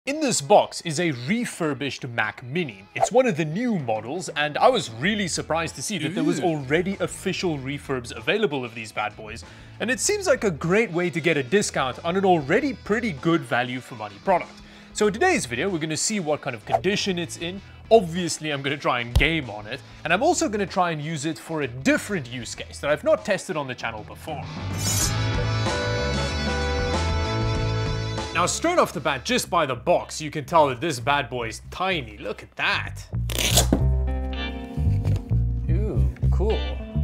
In this box is a refurbished Mac Mini. It's one of the new models, and I was really surprised to see that there was already official refurbs available of these bad boys, and it seems like a great way to get a discount on an already pretty good value for money product. So in today's video, we're going to see what kind of condition it's in. Obviously, I'm going to try and game on it, and I'm also going to try and use it for a different use case that I've not tested on the channel before. Now, straight off the bat, just by the box, you can tell that this bad boy is tiny. Look at that. Ooh, cool.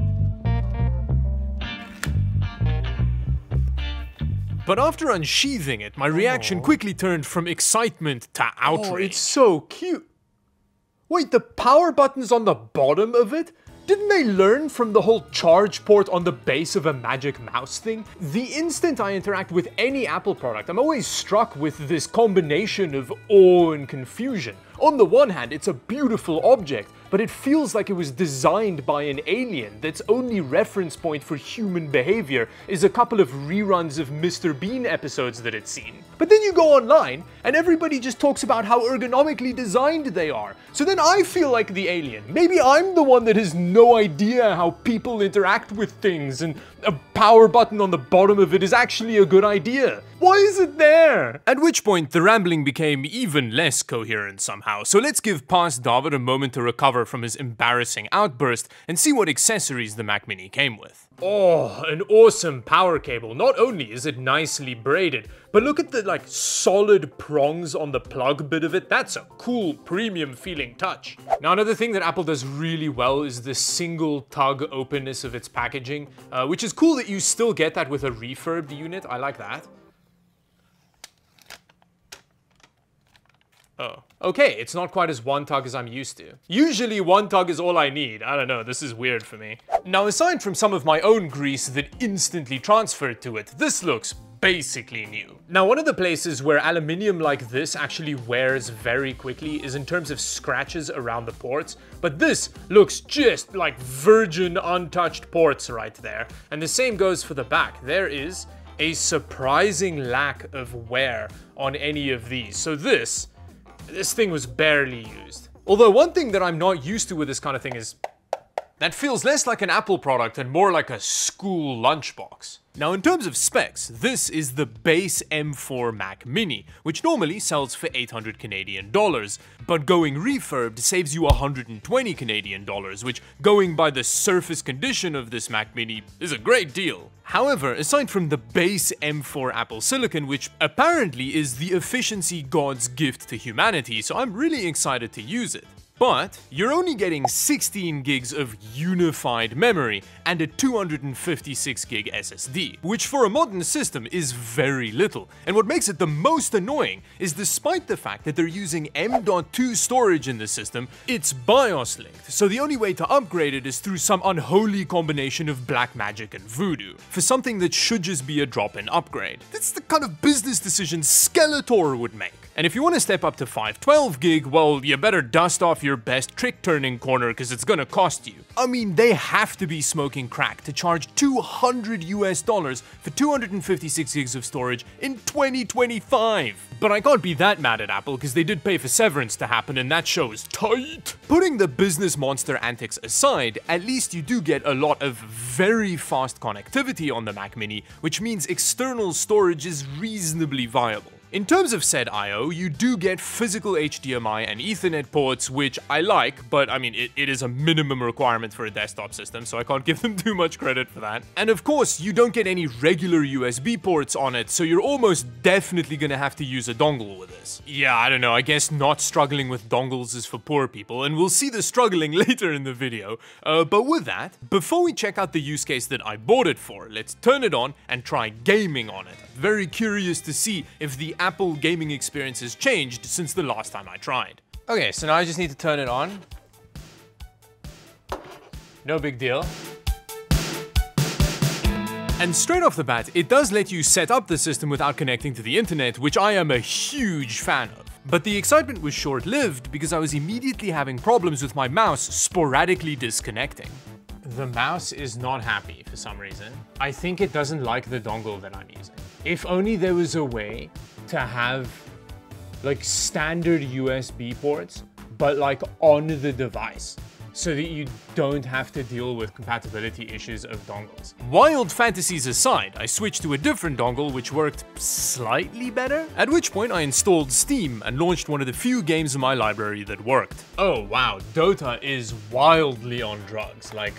But after unsheathing it, my reaction quickly turned from excitement to outrage. Oh, it's so cute. Wait, the power button's on the bottom of it? Didn't they learn from the whole charge port on the base of a Magic Mouse thing? The instant I interact with any Apple product, I'm always struck with this combination of awe and confusion. On the one hand, it's a beautiful object, but it feels like it was designed by an alien that's only reference point for human behavior is a couple of reruns of Mr. Bean episodes that it's seen. But then you go online, and everybody just talks about how ergonomically designed they are. So then I feel like the alien. Maybe I'm the one that has no idea how people interact with things, and a power button on the bottom of it is actually a good idea. Why is it there? At which point, the rambling became even less coherent somehow, so let's give past Dawid a moment to recover from his embarrassing outburst and see what accessories the Mac Mini came with. Oh, an awesome power cable. Not only is it nicely braided, but look at the solid prongs on the plug bit of it. That's a cool premium feeling touch. Now, another thing that Apple does really well is the single tug openness of its packaging, which is cool that you still get that with a refurbed unit. I like that. Oh, okay, it's not quite as one tug as I'm used to. Usually one tug is all I need. I don't know, this is weird for me. Now, aside from some of my own grease that instantly transferred to it, this looks basically new. Now, one of the places where aluminium like this actually wears very quickly is in terms of scratches around the ports, but this looks just like virgin untouched ports right there. And the same goes for the back. There is a surprising lack of wear on any of these. So this thing was barely used. Although one thing that I'm not used to with this kind of thing is that feels less like an Apple product and more like a school lunchbox. Now, in terms of specs, this is the base M4 Mac Mini, which normally sells for 800 Canadian dollars, but going refurbed saves you 120 Canadian dollars, which, going by the surface condition of this Mac Mini, is a great deal. However, aside from the base M4 Apple Silicon, which apparently is the efficiency god's gift to humanity, so I'm really excited to use it. But you're only getting 16 gigs of unified memory and a 256 gig SSD, which for a modern system is very little. And what makes it the most annoying is despite the fact that they're using M.2 storage in the system, it's BIOS linked, so the only way to upgrade it is through some unholy combination of black magic and voodoo, for something that should just be a drop-in upgrade. That's the kind of business decision Skeletor would make. And if you want to step up to 512 gig, well, you better dust off your best trick-turning corner because it's gonna cost you. I mean, they have to be smoking crack to charge $200 US for 256 gigs of storage in 2025. But I can't be that mad at Apple because they did pay for severance to happen and that show is tight. Putting the business monster antics aside, at least you do get a lot of very fast connectivity on the Mac Mini, which means external storage is reasonably viable. In terms of said I/O, you do get physical HDMI and Ethernet ports, which I like, but I mean, it is a minimum requirement for a desktop system, so I can't give them too much credit for that. And of course, you don't get any regular USB ports on it, so you're almost definitely gonna have to use a dongle with this. Yeah, I don't know, I guess not struggling with dongles is for poor people, and we'll see the struggling later in the video. But with that, before we check out the use case that I bought it for, let's turn it on and try gaming on it. Very curious to see if the Apple gaming experience has changed since the last time I tried. Okay, so now I just need to turn it on. No big deal. And straight off the bat, it does let you set up the system without connecting to the internet, which I am a huge fan of. But the excitement was short-lived because I was immediately having problems with my mouse sporadically disconnecting. The mouse is not happy for some reason. I think it doesn't like the dongle that I'm using. If only there was a way to have like standard USB ports, but like on the device, so that you don't have to deal with compatibility issues of dongles. Wild fantasies aside, I switched to a different dongle which worked slightly better, at which point I installed Steam and launched one of the few games in my library that worked. Oh wow, Dota is wildly on drugs, like...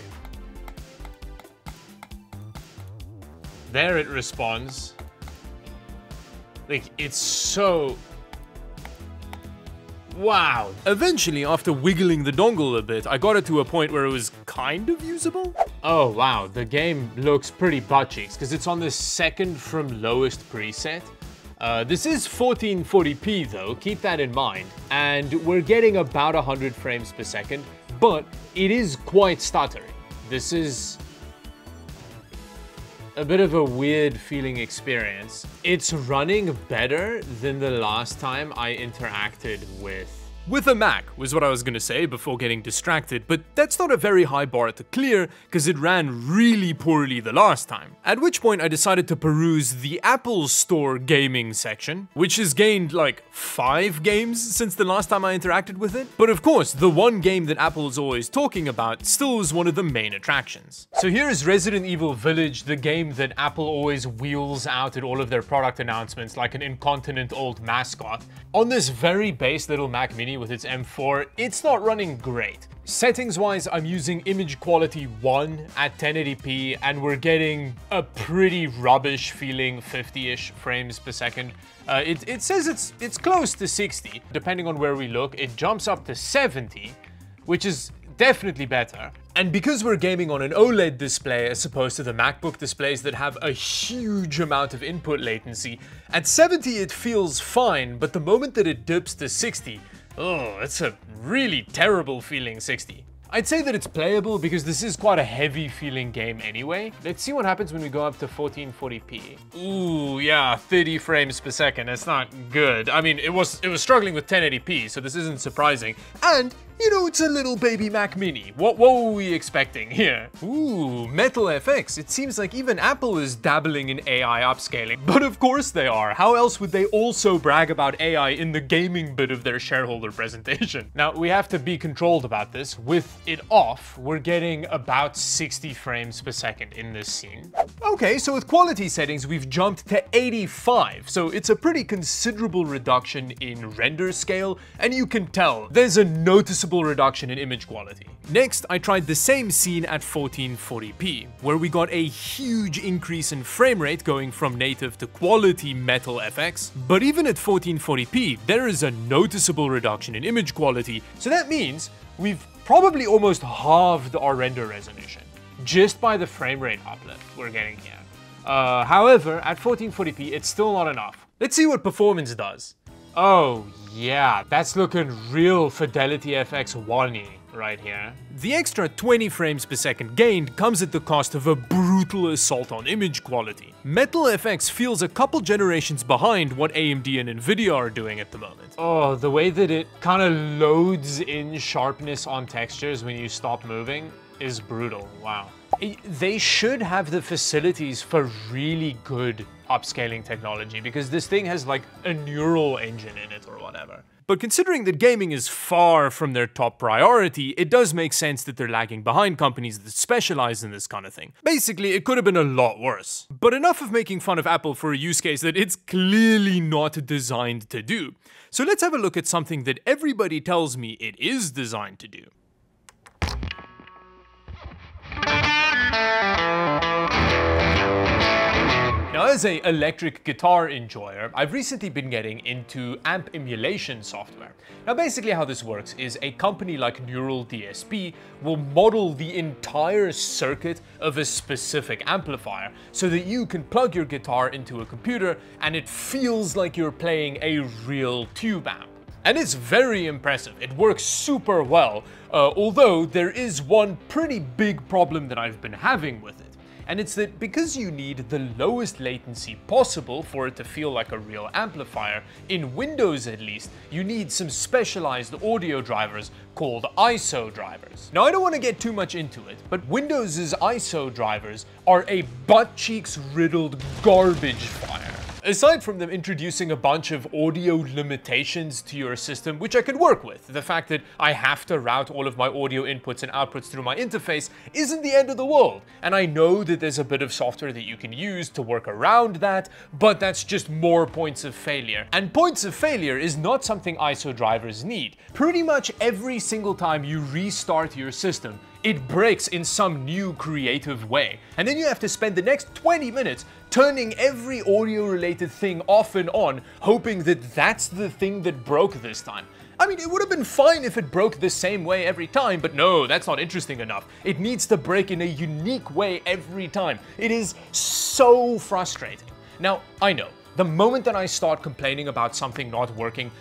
There it responds. Like, it's so... Wow. Eventually, after wiggling the dongle a bit, I got it to a point where it was kind of usable. Oh wow, the game looks pretty butt cheeks because it's on the second from lowest preset. This is 1440p though, keep that in mind. And we're getting about 100 frames per second, but it is quite stuttery. This is a bit of a weird feeling experience. It's running better than the last time I interacted with a Mac, was what I was gonna say before getting distracted, but that's not a very high bar to clear, because it ran really poorly the last time. At which point I decided to peruse the Apple Store gaming section, which has gained like 5 games since the last time I interacted with it. But of course, the one game that Apple is always talking about still is one of the main attractions. So here is Resident Evil Village, the game that Apple always wheels out at all of their product announcements like an incontinent old mascot. On this very base little Mac Mini with its M4, it's not running great. Settings-wise, I'm using image quality 1 at 1080p, and we're getting a pretty rubbish feeling 50-ish frames per second. It says it's close to 60. Depending on where we look, it jumps up to 70, which is definitely better. And because we're gaming on an OLED display as opposed to the MacBook displays that have a huge amount of input latency, at 70 it feels fine, but the moment that it dips to 60, oh, it's a really terrible feeling 60. I'd say that it's playable because this is quite a heavy feeling game anyway. Let's see what happens when we go up to 1440p. Ooh, yeah, 30 frames per second. That's not good. I mean, it was struggling with 1080p, so this isn't surprising. And you know, it's a little baby Mac Mini. What were we expecting here? Ooh, Metal FX. It seems like even Apple is dabbling in AI upscaling. But of course they are. How else would they also brag about AI in the gaming bit of their shareholder presentation? Now, we have to be controlled about this. With it off, we're getting about 60 frames per second in this scene. Okay, so with quality settings, we've jumped to 85. So it's a pretty considerable reduction in render scale, and you can tell there's a noticeable reduction in image quality. Next, I tried the same scene at 1440p, where we got a huge increase in frame rate going from native to quality Metal FX, but even at 1440p, there is a noticeable reduction in image quality, so that means we've probably almost halved our render resolution, just by the frame rate uplift we're getting here. However, at 1440p, it's still not enough. Let's see what performance does. Oh yeah, that's looking real Fidelity FX 1-y right here. The extra 20 frames per second gained comes at the cost of a brutal assault on image quality. Metal FX feels a couple generations behind what AMD and Nvidia are doing at the moment. Oh, the way that it kind of loads in sharpness on textures when you stop moving is brutal, wow. They should have the facilities for really good upscaling technology because this thing has like a neural engine in it or whatever. But considering that gaming is far from their top priority, it does make sense that they're lagging behind companies that specialize in this kind of thing. Basically, it could have been a lot worse. But enough of making fun of Apple for a use case that it's clearly not designed to do. So let's have a look at something that everybody tells me it is designed to do. Now, as an electric guitar enjoyer, I've recently been getting into amp emulation software. Now, basically how this works is a company like Neural DSP will model the entire circuit of a specific amplifier so that you can plug your guitar into a computer and it feels like you're playing a real tube amp. And it's very impressive. It works super well, although there is one pretty big problem that I've been having with it. And it's that because you need the lowest latency possible for it to feel like a real amplifier, in Windows at least, you need some specialized audio drivers called ISO drivers. Now, I don't want to get too much into it, but Windows's ISO drivers are a butt-cheeks riddled garbage fire. aside from them introducing a bunch of audio limitations to your system, which I could work with, the fact that I have to route all of my audio inputs and outputs through my interface isn't the end of the world. And I know that there's a bit of software that you can use to work around that, but that's just more points of failure. And points of failure is not something ISO drivers need. Pretty much every single time you restart your system, it breaks in some new creative way. And then you have to spend the next 20 minutes turning every audio related thing off and on, hoping that that's the thing that broke this time. I mean, it would have been fine if it broke the same way every time, but no, that's not interesting enough. It needs to break in a unique way every time. It is so frustrating. Now, I know, the moment that I start complaining about something not working,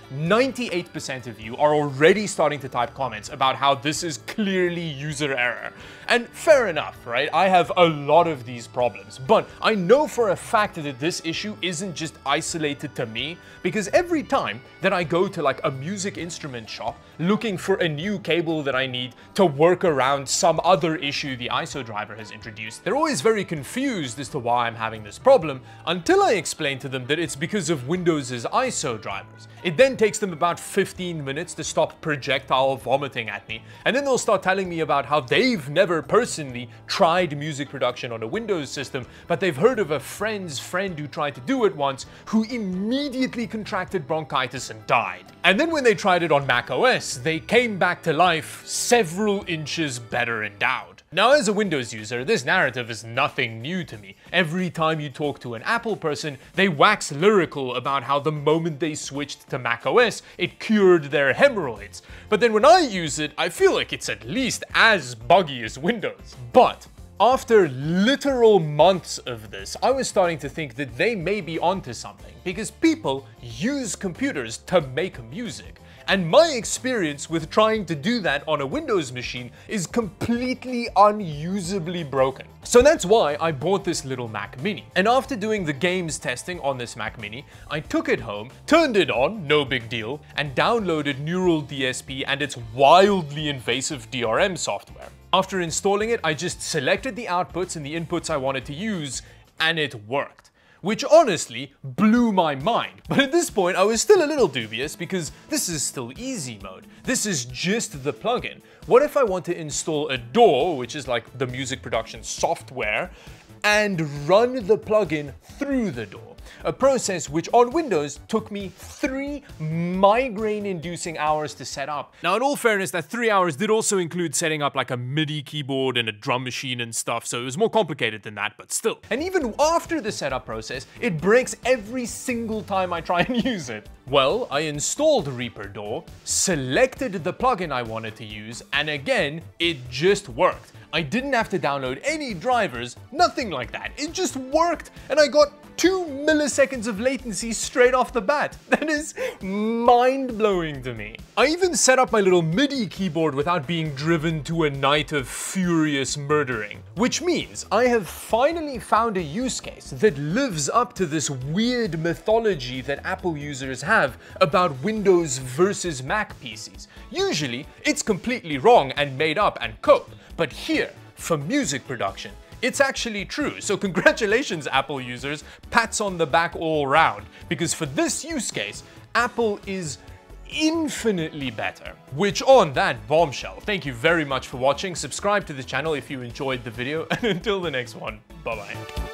98% of you are already starting to type comments about how this is clearly user error. And fair enough, right? I have a lot of these problems, but I know for a fact that this issue isn't just isolated to me, because every time that I go to like a music instrument shop looking for a new cable that I need to work around some other issue the ISO driver has introduced, they're always very confused as to why I'm having this problem until I explain to them that it's because of Windows's ISO drivers. It then takes them about 15 minutes to stop projectile vomiting at me, and then they'll start telling me about how they've never personally tried music production on a Windows system, but they've heard of a friend's friend who tried to do it once, who immediately contracted bronchitis and died. And then when they tried it on macOS, they came back to life several inches better endowed. Now, as a Windows user, this narrative is nothing new to me. Every time you talk to an Apple person, they wax lyrical about how the moment they switched to macOS, it cured their hemorrhoids. But then when I use it, I feel like it's at least as buggy as Windows. But after literal months of this, I was starting to think that they may be onto something, because people use computers to make music. And my experience with trying to do that on a Windows machine is completely unusably broken. So that's why I bought this little Mac Mini. And after doing the games testing on this Mac Mini, I took it home, turned it on, no big deal, and downloaded Neural DSP and its wildly invasive DRM software. After installing it, I just selected the outputs and the inputs I wanted to use, and it worked. Which honestly blew my mind. But at this point, I was still a little dubious because this is still easy mode. This is just the plugin. What if I want to install a DAW, which is like the music production software, and run the plugin through the DAW? A process which on Windows took me 3 migraine-inducing hours to set up. Now, in all fairness, that 3 hours did also include setting up like a MIDI keyboard and a drum machine and stuff, so it was more complicated than that, but still. And even after the setup process, it breaks every single time I try and use it. Well, I installed Reaper DAW, selected the plugin I wanted to use, and again, it just worked. I didn't have to download any drivers, nothing like that. It just worked, and I got 2 milliseconds of latency straight off the bat. That is mind-blowing to me. I even set up my little MIDI keyboard without being driven to a night of furious murdering. Which means I have finally found a use case that lives up to this weird mythology that Apple users have about Windows versus Mac PCs. Usually, it's completely wrong and made up and cope. But here, for music production, it's actually true. So congratulations, Apple users, pats on the back all round, because for this use case, Apple is infinitely better. Which on that bombshell, thank you very much for watching. Subscribe to the channel if you enjoyed the video, and until the next one, bye-bye.